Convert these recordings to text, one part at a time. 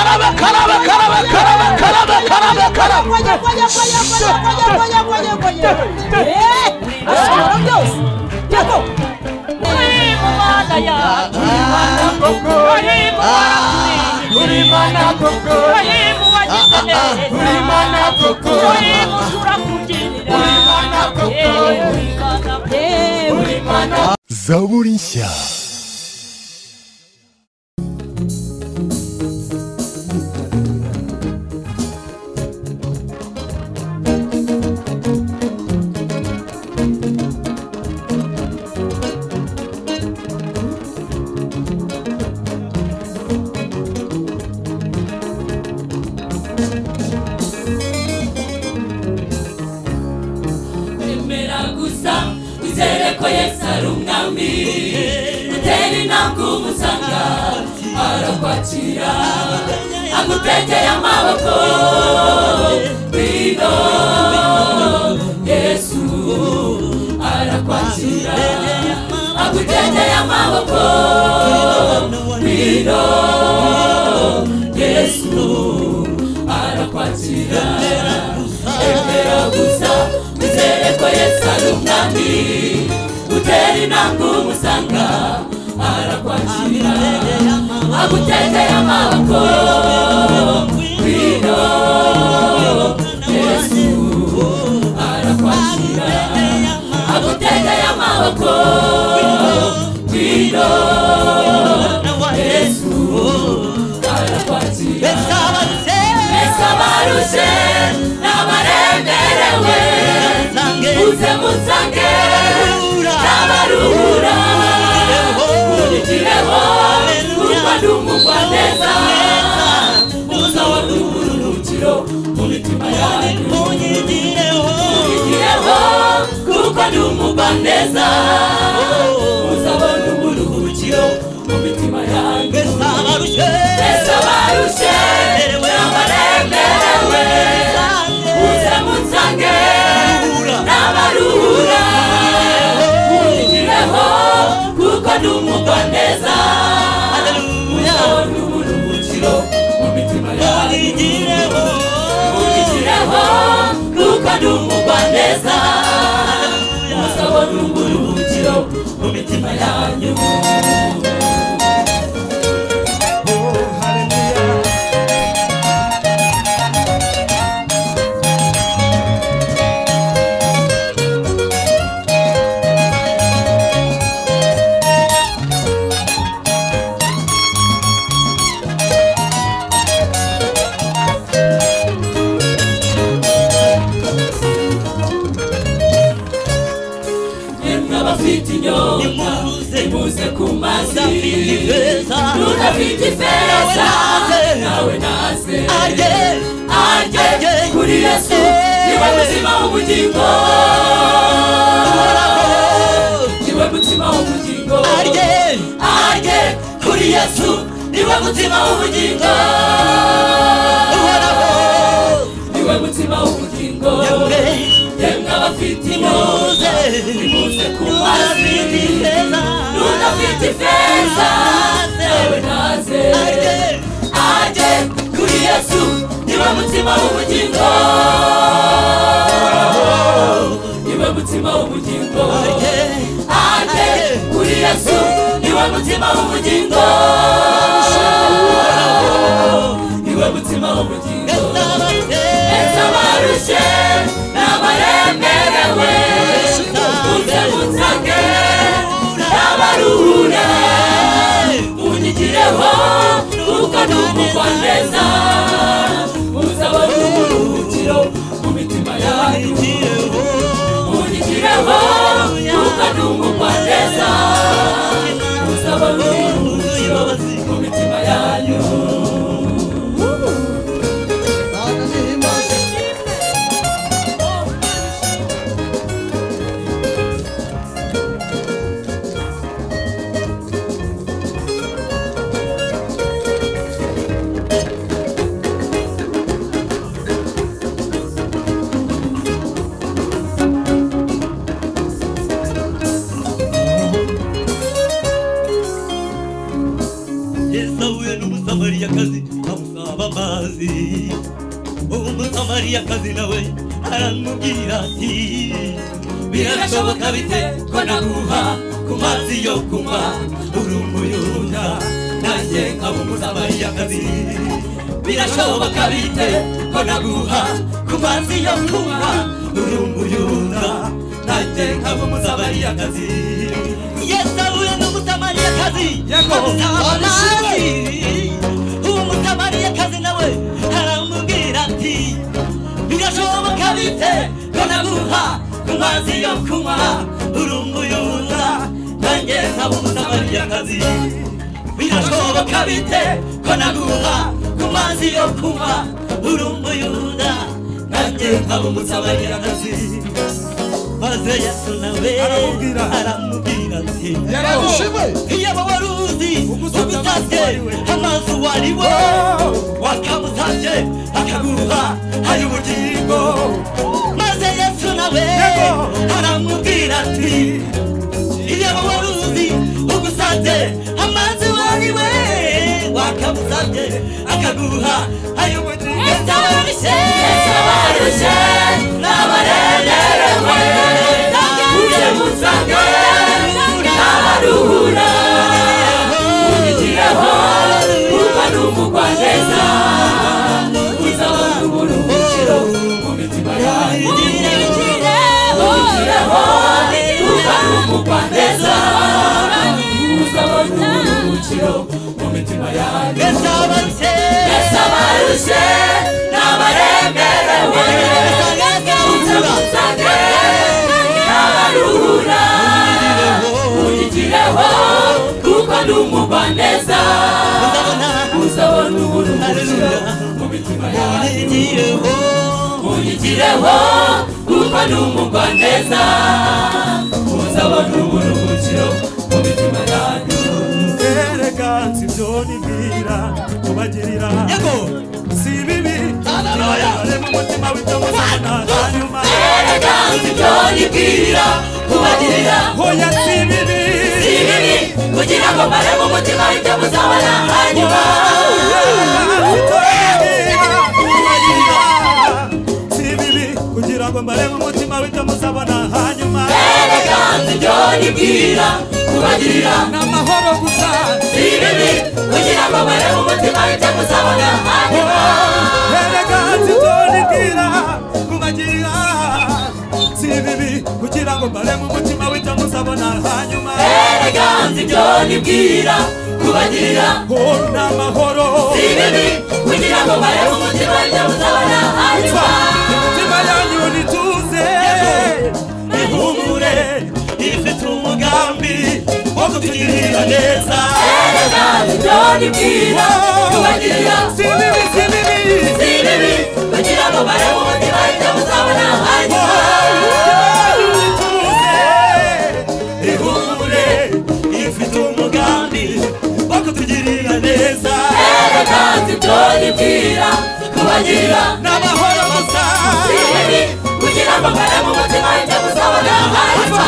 Zaburi nshya. Agutege amaboko Bino Yesu arakwakira Agutege amaboko Bino Yesu arakwakira Emera gusa Wizere ko Yesu ari umwami Utera intambwe umusanga arakwakira Agutege amaboko Bino Yesu arakwakira Agutege amaboko Bino Yesu arakwakira Mbese abarushe n'abaremerewe Muze musange n'abaruhura Munyigireho kuko ndi umugwaneza Muzabona uburuhukiro mu mitima yanyu Munyigireho kuko ndi umugwaneza Muzabona uburuhukiro mu mitima yanyu Mbese abarushe n'abaremerewe Muze musange n'abaruhura Munyigireho kuko ndi umugwaneza Muzabona uburuhukiro mu mitima yanyu Munyigireho kuko ndi umugwaneza Muzabona uburuhukiro mu mitima yanyu Nimuze kumazi Nunafite ifeza nawe naze Arye kuri Yesu Niwe mutima w'ubugingo Niwe mutima w'ubugingo Arye kuri Yesu Niwe mutima w'ubugingo Niwe mutima w'ubugingo Yemwe abafite inyota Nimuze kumazi Nunafite ifeza nawe naze Arye kuri Yesu Niwe mutima w'ubugingo Niwe mutima w'ubugingo Arye kuri Yesu Niwe mutima w'ubugingo Niwe mutima w'ubugingo Mbese abarushe n'abaremerewe Muze musange n'abaruhura Munyigireho kuko ndi umugwaneza Muzabona uburuhukiro mu mitima yanyu Munyigireho kuko ndi umugwaneza Muzabona uburuhukiro amazi amusaba amazi umusamariyakazi nawe aramubwira ati birashoboka bite ko naguha ku mazi yo kunywa uri umuyuda nanjye nkaba umusamariyakazi birashoboka bite ko naguha ku mazi yo kunywa uri umuyuda nanjye nkaba umusamariyakazi Yesu ahuye n'umusamariyakazi amusaba amazi umusamariyakazi nawe aramubwira ati birashoboka bite ko naguha ku mazi yo kunywa uri umuyuda nanjye nkaba umusamariyakazi birashoboka bite ko naguha ku mazi yo kunywa uri umuyuda nanjye nkaba umusamariyakazi maze Yesu nawe aramubwira ati iyaba wari uzi ugusabye amazi wariwo wakamusabye akaguha ay'ubugingo maze Yesu nawe aramubwira ati iyaba wari uzi ugusabye amazi wariwe wakamusabye akaguha ay'ubugingo estabarushe n'abarerewe uje musange n'abaruhura unyigireho kuba n'umugwaneza uzabona uburuhukiro mu mitima yanyu unyigireho kuba n'umugwaneza uzabona uburuhukiro mu mitima yanyu esabarushe n'abaremerewe uje musange n'abaruhura unyigireho kuko n'umugwaneza uzabona uburuhukiro mu mitima yanyu unyigireho kuko n'umugwaneza uzabona uburuhukiro mu mitima yanyu erega sibyo nibwira kubagirira si bibi bare mu mutima w'itomusana hanyuma erega sibyo nibwira kubagirira hoya si bibi kugira ngo bare mu mutima w'itomusana hanyuma si bibi kugira ngo bare mu mutima w'itomusana hanyuma erega sibyo nibwira kubagirira n'amahoro gusa si bibi kugira ngo bare mu mutima w'itomusana hanyuma erega sibyo nibwira kubagirira si bibi kugira ngo bare mu mutima w'itomusana hanyuma erega sibyo nibwira kubagirira n'amahoro si bibi kugira ngo bare mu mutima w'itomusana hanyuma imitima yanyu nituze ihumure ifite umugambi wo kutugirira neza erega sibyo nibwira kubagirira si bibi kugira ngo bare mu mutima w'itomusana hanyuma ihumure ifite umugambi wo kutugirira neza erega sibyo nibwira kubagirira n'amahoro gusa si bibi kugira ngo bare mu mutima w'itomusana hanyuma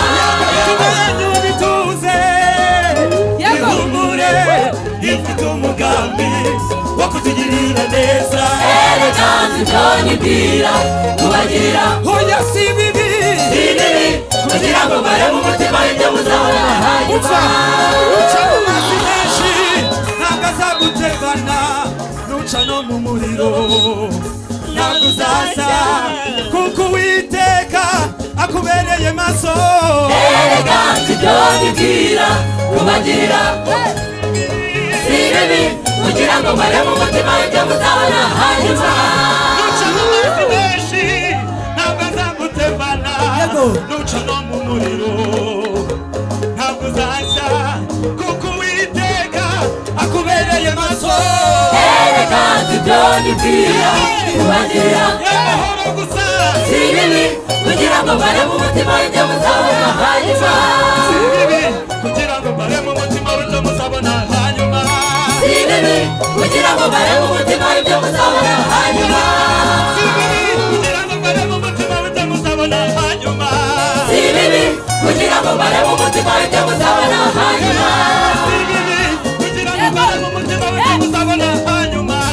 ihumure ifite umugambi wo kutugirira neza erega sibyo nibwira kubagirira hoya si bibi kugira ngo bare mu mutima w'itomusana hanyuma uca mu mazi menshi ntabwo azagutebana nuca no mu muriro ntabwo uzaza kuko Uwiteka akubereye maso erega sibyo nibwira kubagirira si bibi kugira ngo bare mu mutima w'itomusana hanyuma nuca mu mazi menshi ntabwo azagutebana nuca no mu muriro ntabwo uzaza kuko Uwiteka akubereye maso erega sibyo nibwira kubagirira n'amahoro gusa si bibi kugira ngo bare mu mutima w'itomusana hanyuma si bibi kugira ngo bare mu mutima w'itomusana hanyuma si bibi kugira ngo bare mu mutima w'itomusana hanyuma si bibi kugira ngo bare mu mutima w'itomusana hanyuma si bibi kugira ngo bare mu mutima w'itomusana hanyuma si bibi kugira ngo bare mu mutima w'itomusana hanyuma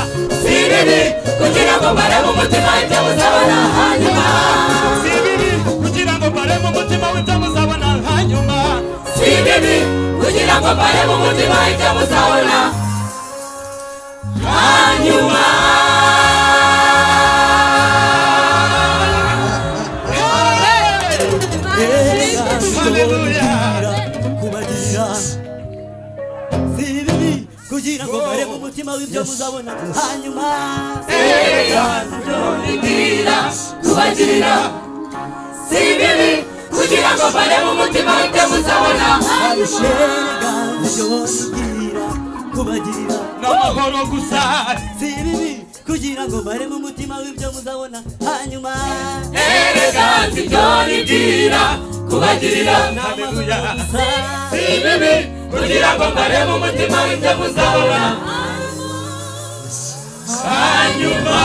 barebe umutima ibyo muzabona hanyuma. Si bibi kugira ngo barebe umutima w'ibyo muzabona hanyuma. Si bibi kugira ngo barebe umutima ibyo muzabona hanyuma. kugira ngo bare mu mutima w'ibyo muzabona hanyuma. Kubagirira si bibi kugira ngo bare mu mutima w'ibyo muzabona kubagirira n'amahoro gusa. Si bibi kugira ngo bare mu mutima w'ibyo muzabona hanyuma. Erega nzibyo nibwira kubagirira Haleluya. si bibi kugira ngo bare mu mutima w'ibyo muzabona hanyuma.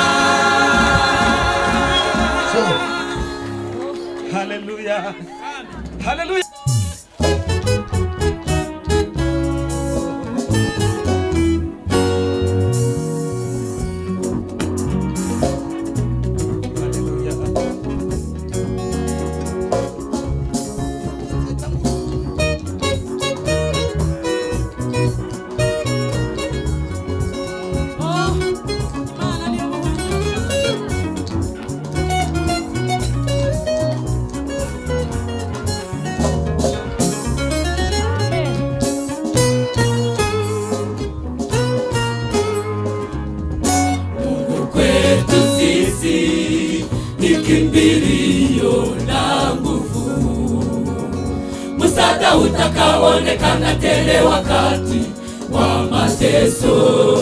Haleluya. Haleluya. Kimbilio na nguvu, msaada utakaonekana tele wakati wa mateso.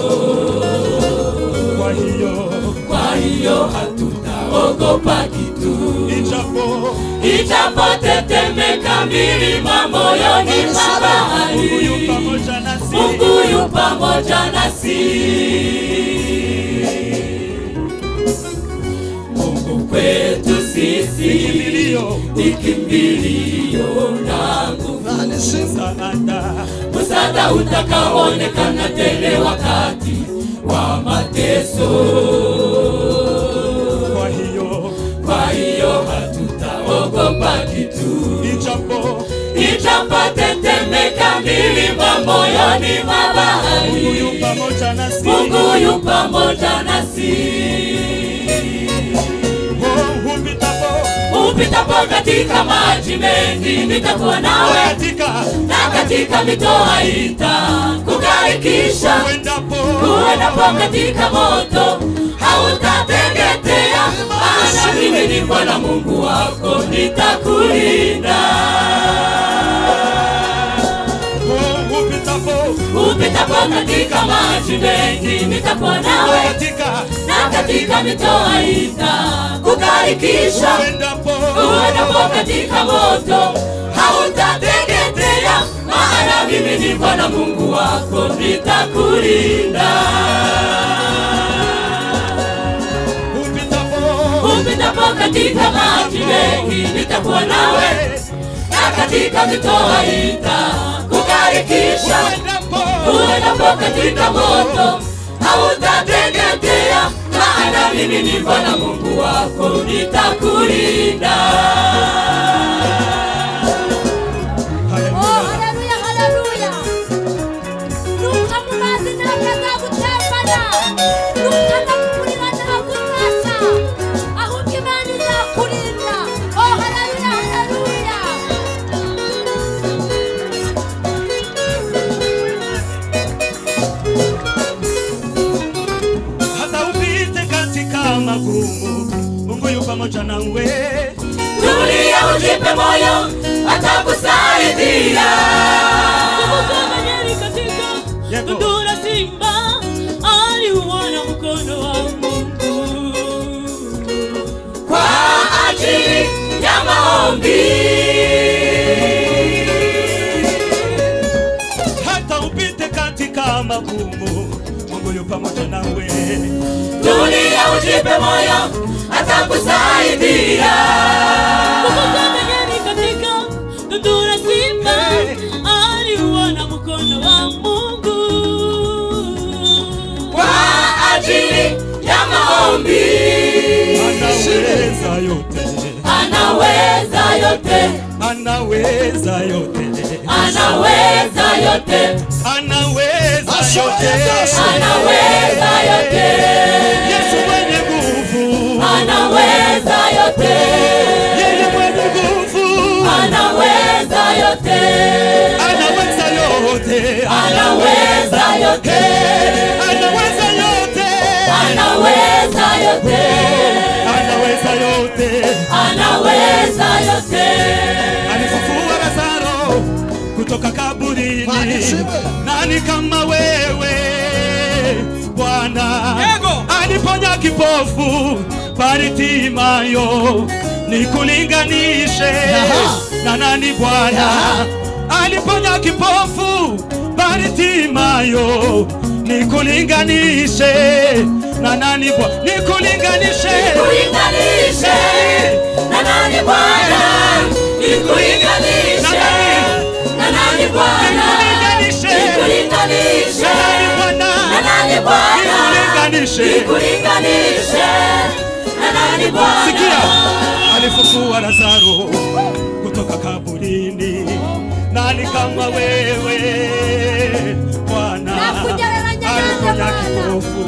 Kwa hiyo hatutaogopa kitu, ijapo tetemeka milima moyoni mwa bahari, Mungu yu pamoja nasi. Kwetu sisi ni kimbilio na nguvu, msaada utakaonekana tele wakati wa mateso. Kwa hiyo hatutaogopa kitu, ijapo tetemeka milima moyoni mwa bahari, Mungu yu pamoja nasi. Upitapo katika maji mengi nitakuwa nawe, na katika mito haitakugarikisha. Uendapo katika moto hautateketea, maana mimi ni Bwana Mungu wako, nitakulinda. Upitapo katika maji mengi nitakuwa nawe, na katika mito haitakugarikisha. Uendapo katika moto hautateketea, maana mimi ni Bwana Mungu wako, nitakulinda. Upitapo katika maji mengi nitakuwa nawe, na katika mito haitakugarikisha. Uendapo katika moto hautateketea, maana mimi ni Bwana Mungu wako, nitakulinda. Haleluya, haleluya. Nuka mumazi nakaza gutembana, nuka nakurira nakutasa, ahubwo Imana izakurinda. Haleluya, haleluya. Magumu, Mungu yu pamoja nawe. Tulia ujipe moyo, atakusaidia. Kama nyeri katika tundu la simba, aliuona mkono wa Mungu. Kwa ajili ya maombi, hata upite katika magumu, Mungu yu pamoja nawe. tulia ujipe moyo, atakusaidia. Kama nyeri katika tundu la simba, aliuona mkono wa Mungu. Kwa ajili ya maombi, maombi. Anaweza yote, Anaweza yote, anaweza yote, anaweza yote, anaweza yote, anaweza yote. Yesu mwenye nguvu, Anaweza yote, yeye mwenye nguvu, anaweza yote, anaweza yote, anaweza yote, anaweza yote, anaweza yote, anaweza yote, anaweza yote. alifufua Lazaro kutoka kaburini. Nani kama wewe Bwana? Aliponya kipofu Bartimayo, nikulinganishe na nani Bwana? Aliponya kipofu Bartimayo, nikulinganishe na nani Bwana? Nikulinganishe, Nikulinganishe na nani Bwana? Nikulinganishe na nani Bwana? nikulinganishe Nikulinganishe na nani Bwana? Nikulinganishe na nani Bwana? Sikia, alifufua Lazaro kutoka kaburini. Nani kama wewe Bwana? Aliponya kipofu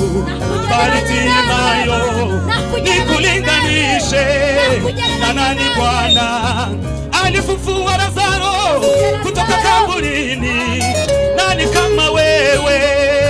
Bartimayo, nikulinganishe na nani Bwana? Alifufua Lazaro kutoka kaburini. Nani kama wewe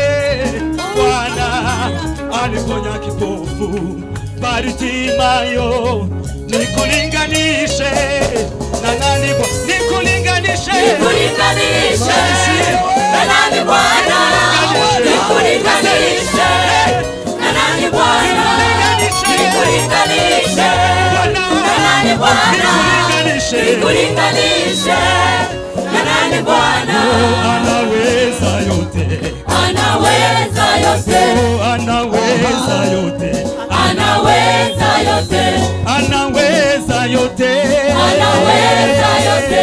Bwana? Aliponya kipofu Bartimayo, nikulinganishe na nani Bwana? Nikulinganishe, Nikulinganishe na nani Bwana? Nikulinganishe na nani Bwana? Nikulinganishe na nani Bwana? Nikulinganishe na nani Bwana? Anaweza yote, Anaweza yote, anaweza yote, anaweza yote, anaweza yote, anaweza yote.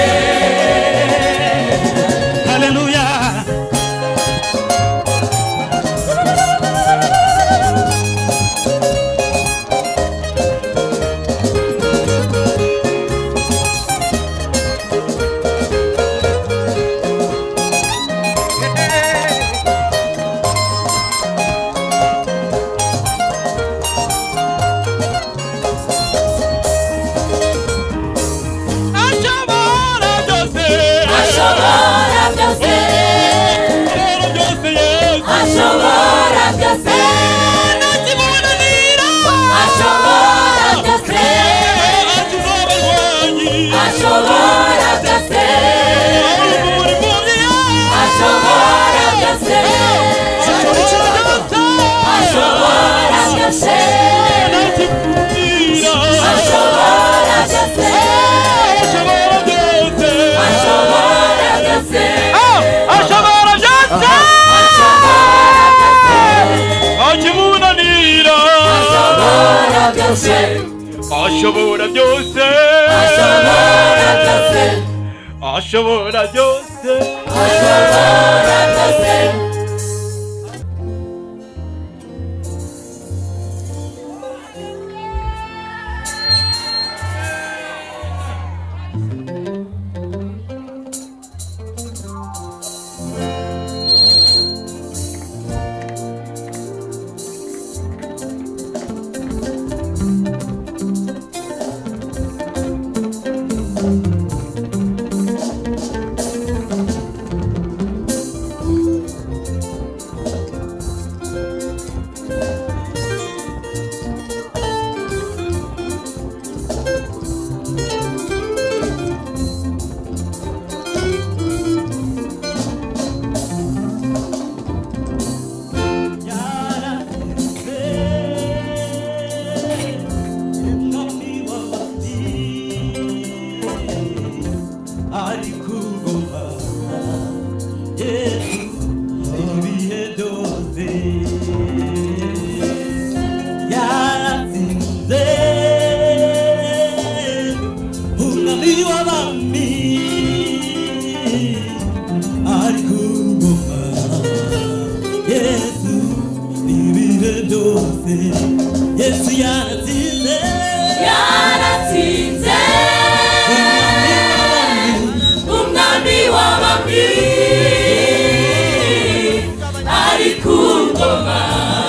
haleluya. Ashobora byose, ashobora byose, ashobora byose, ashobora byose, ashobora byose, ashobora byose, ashobora byose, ashobora byose, akimunanira ashobora byose, ashobora byose ashobora byose, ashobora byose ashobora byose. byose Yesu yaratsinze yaratsinze umwami w'abami ari ku ngoma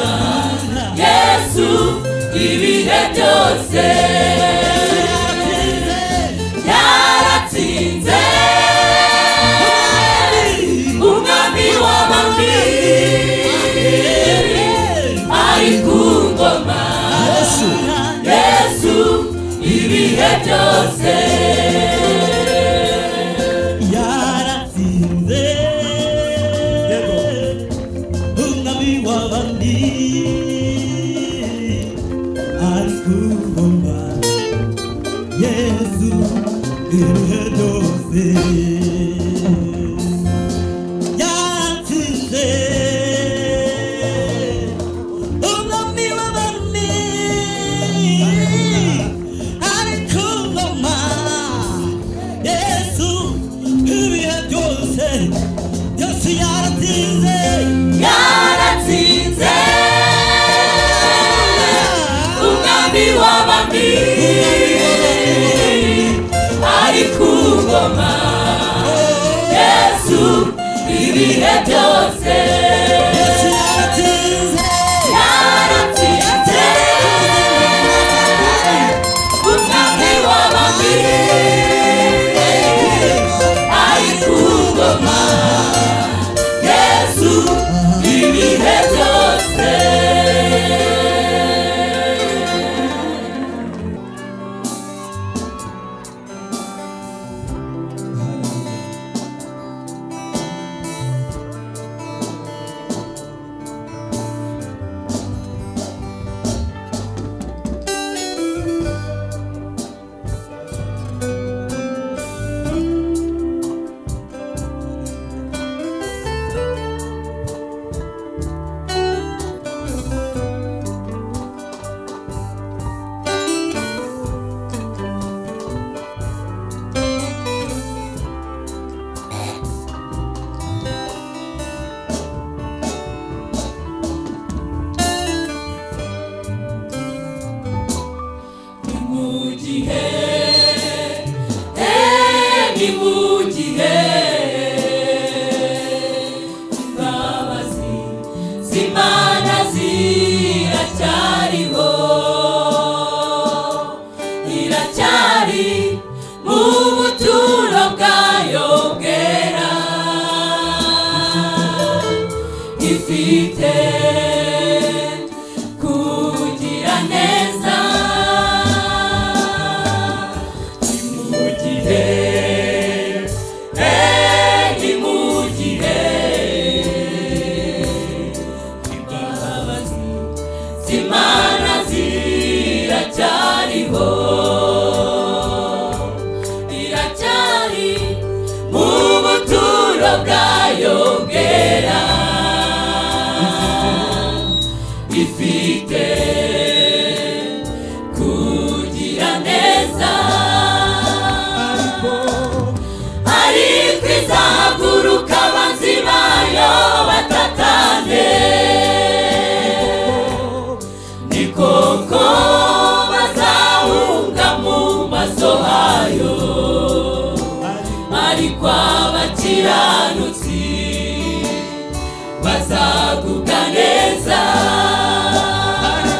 Yesu ibihe byose yaratsinze umwami w'abami ari ku ngoma Yesu ibihe byose yaratsinze umwami w'abandi ari ku ngoma Yesu ibihe byose yaratsinze umwami w'abandi ari ku ngoma Yesu ibihe byose Yesu yaratsinze yaratsinze umwami w'abami ari ku ngoma Yesu ibihe byose Yesu yaratsinze yaratsinze umwami w'abami ari ku ngoma Yesu ibihe byose Imana ziracyariho iracyari mu buturo bwayo bwera ifite kugira neza ni mu gihe Imana ziracyariho iracyari mu buturo bwayo bwera ifite kugira neza ariko izahaguruka abanzi bayo batatane koko bazahunga mu maso hayo ariko abakiranutsi bazagubwa neza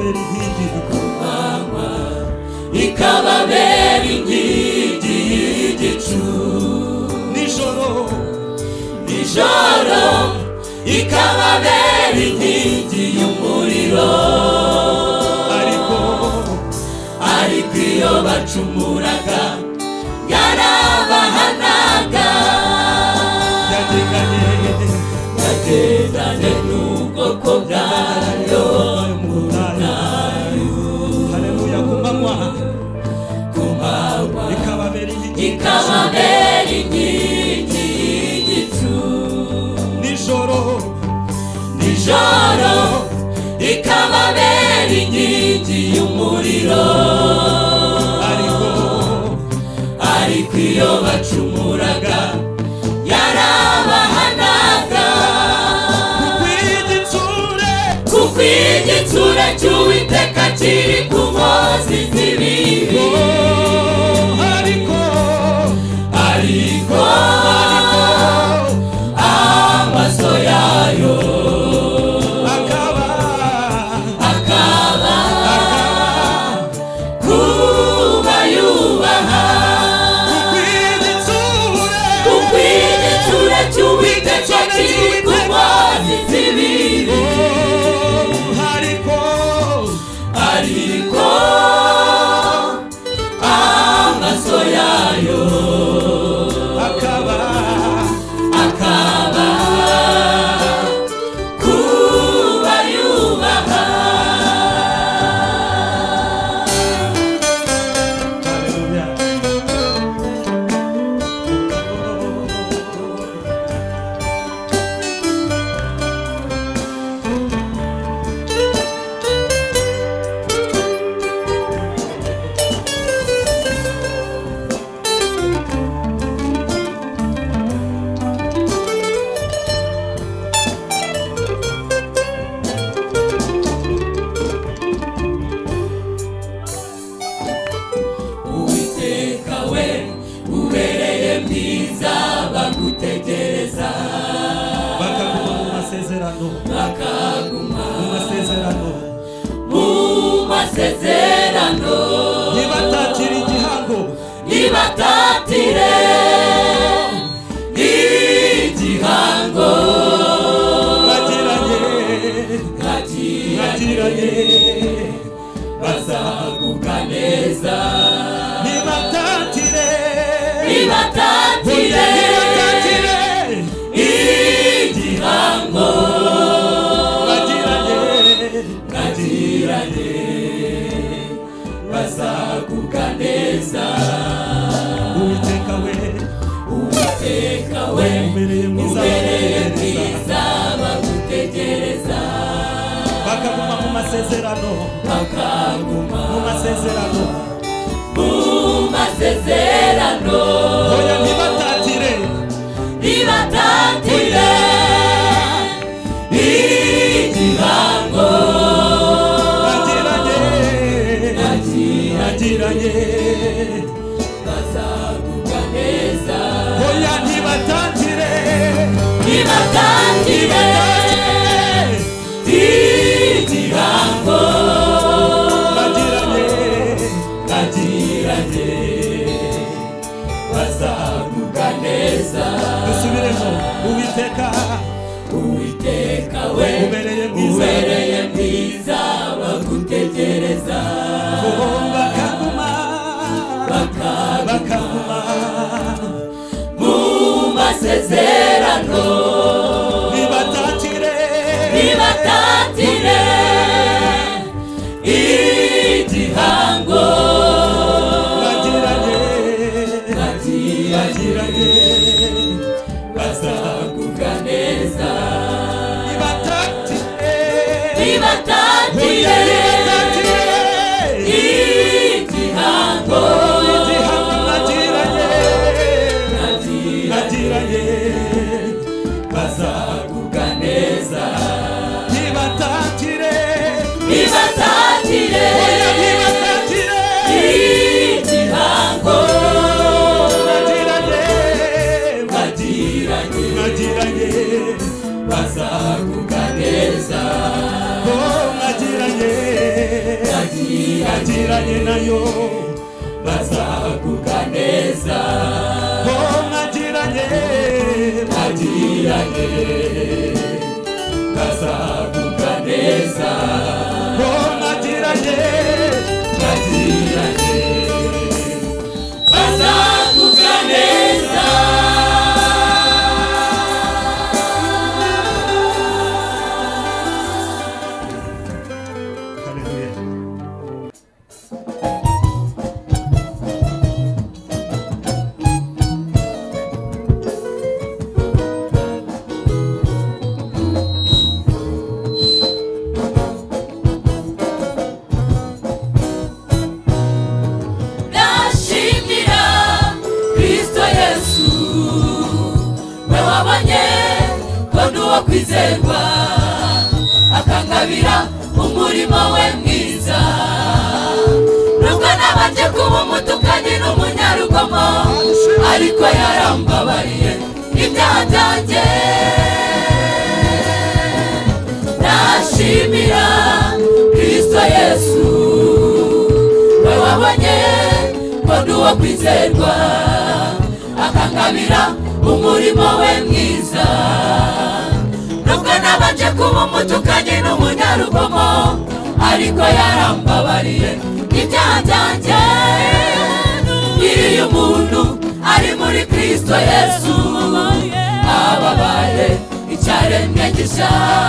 ikababera inkingi ku manywa ikababera inkingi y'igicu nijoro nijoro ikababera inkingi y'umuriro ariko iyo bacumuraga yarabahanaga yagendanye n'ubwoko bwayo mu butayu haleluya ku manywa ikababera inkingi y'igicu nijoro ikababera inkingi y'umuriro ariko iyo bacumuraga yarabahanaga kuko igitsure cy'Uwiteka kiri ku nkozi z'ibibi ariko amaso yayo kuba yubaha kuko igitsure cy'Uwiteka kiri ku nkozi z'ibibi ariko amaso yayo akaba kuba yubaha Uwiteka we ubereye mwiza bagutegereza bakaguma mu masezerano nibatatira igihango nibatatire igihango bagiranye bazagubwa neza nibatatire igihango bagiranye bazagubwa neza Uwiteka we ubereye mwiza bagutegereza bakaguma mu masezerano oya ntibatatire igihango bagiranye bazagubwa neza oya ntibatatire igihango bagiranye bazagubwa neza dusubiremo Uwiteka we ubereye mwiza bagutegereza bakaguma mu masezerano nibatatire igihango bagiranye bazagubwa neza nibatatire igihango bagiranye bazagubwa neza nibatatire igihango bagiranye bazagubwa neza bagiranye mwagiranye nayo bazagubwa neza mwagiranye bazagubwa neza mwagiranye bazagubwa neza. Kwizerwa akangabira umurimo we mwiza nubwo nabanje kuba umutukanyi n'umunyarugomo ariko yarambabariye ibyaha byanjye ndashimira Kristo Yesu we wabonye ko ndi uwo kwizerwa akangabira umurimo we mwiza nubwo nabanje kuba umutukanyi n'umunyarugomo ariko yarambabariye ibyaha byanjye. Iyo umuntu ari muri Kristo Yesu ababaye icyaremwe gishya.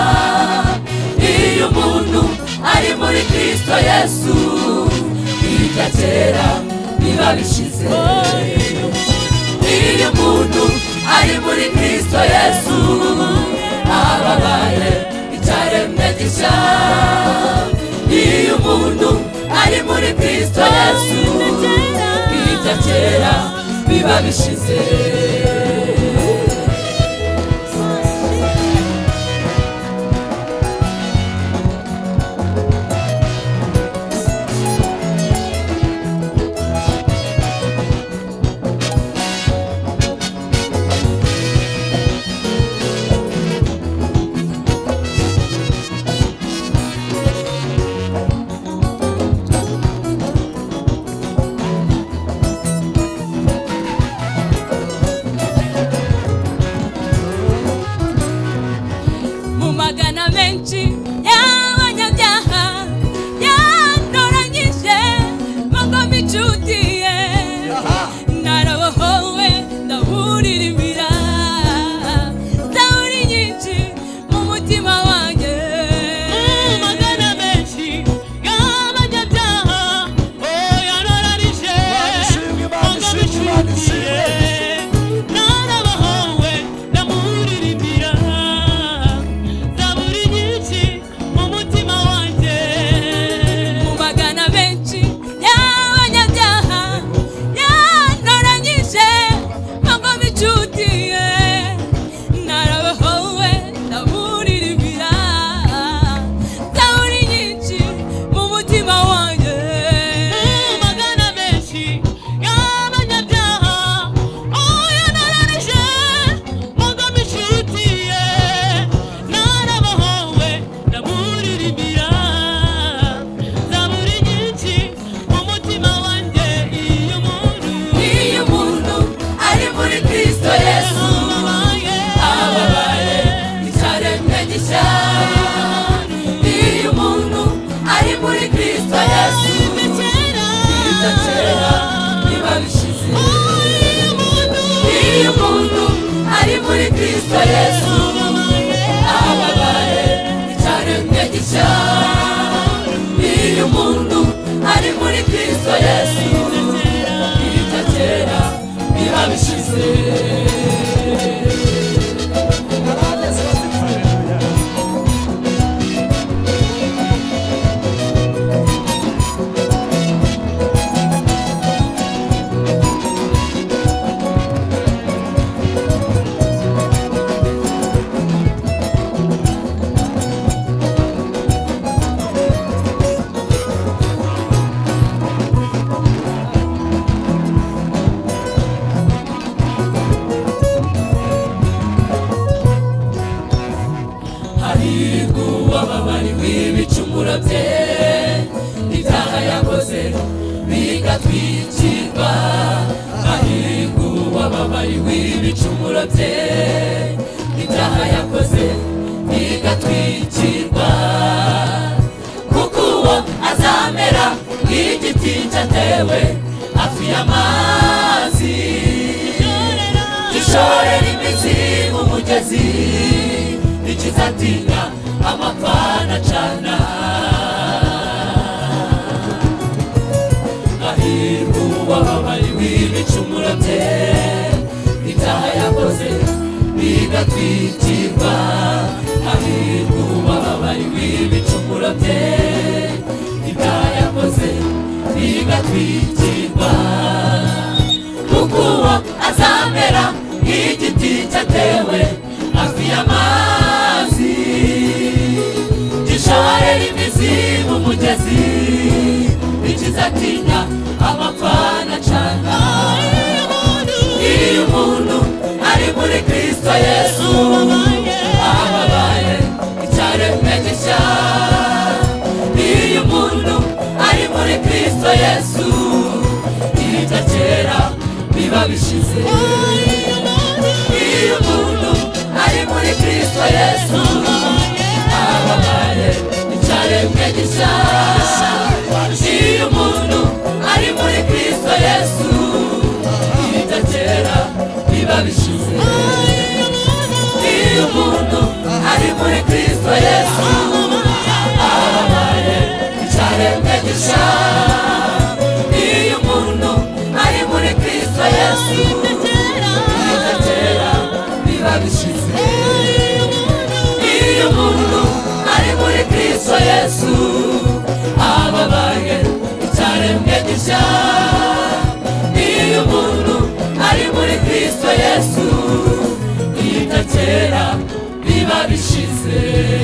Iyo umuntu ari muri Kristo Yesu ibya kera biba bishize. Iyo umuntu ari muri Kristo Yesu ababaye icyaremwe gishya. Iyo umuntu ari muri Kristo Yesu ibya kera biba bishize. w'ibicumuro bye ibyaha yakoze ibicumuro bye ibyaha yakoze bigatwikirwa kuko uwo azamera nk'igiti cyatewe hafi y'amazi gishorera imizi mu mugezi ntikizatinya amapfa nacana hahirwa uwababariwe ibicumuro bye ibyaha yakoze bigatwikirwa hahirwa uwababariwe ibicumuro bye ibyaha yakoze bigatwikirwa kuko uwo azamera nk'igiti cyatewe hafi y'amazi gishorera imizi mu mugezi ntikizatinya amapfa nacana iyo umuntu ari muri Kristo Yesu ababaye icyaremwe gishya iyo umuntu ari muri Kristo Yesu ibya kera biba bishize iyo umuntu ari muri Kristo Yesu ababaye icyaremwe gishya iyo umuntu ari muri Kristo Yesu ibya kera biba bishize iyo umuntu ari muri Kristo Yesu ababaye icyaremwe gishya iyo umuntu ari muri Kristo Yesu ibya kera biba bishize iyo umuntu ari muri Kristo Yesu ababaye icyaremwe gishya iyo umuntu ari muri Kristo Yesu ibya kera biba bishize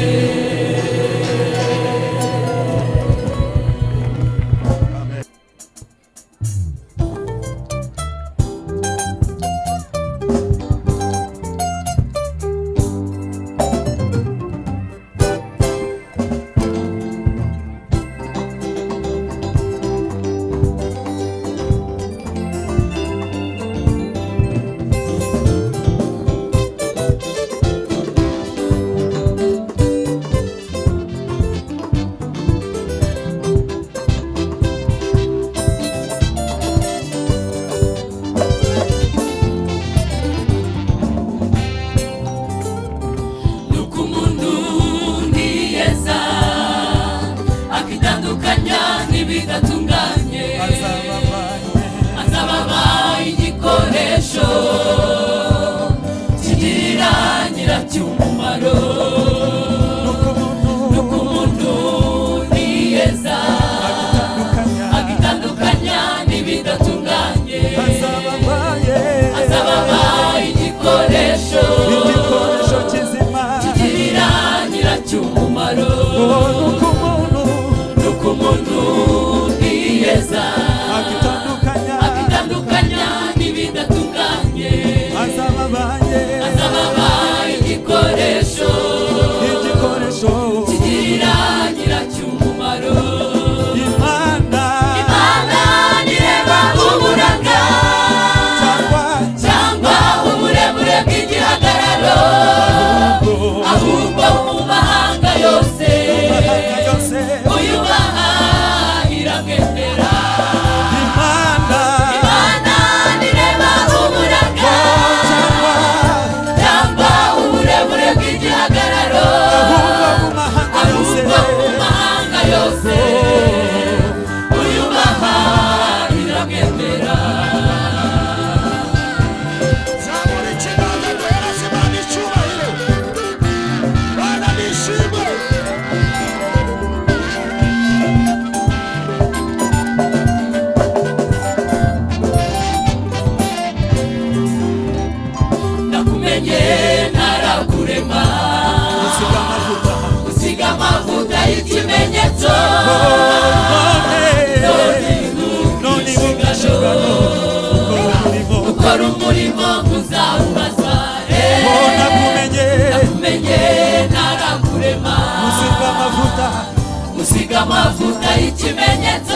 amavuta y'ikimenyetso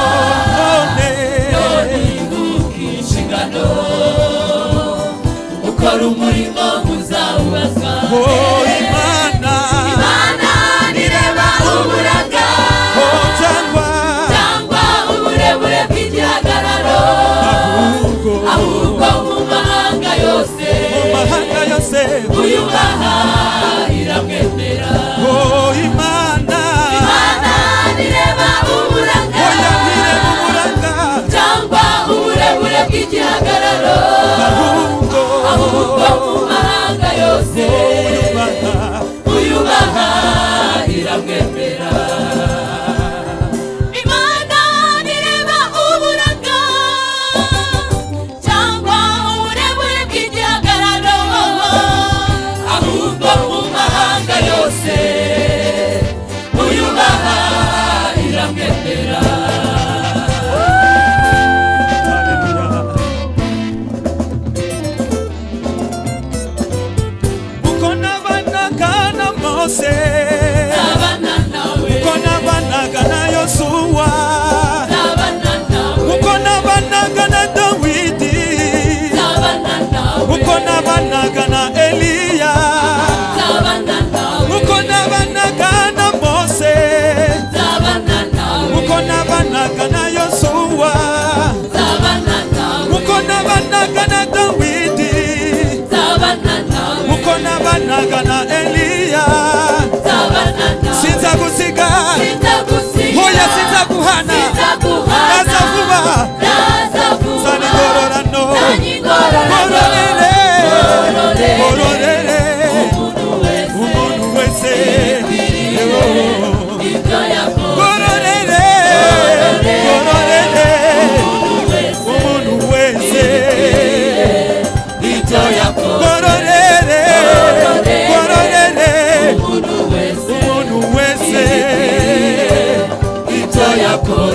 none inshingano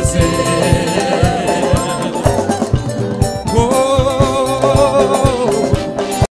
wakoze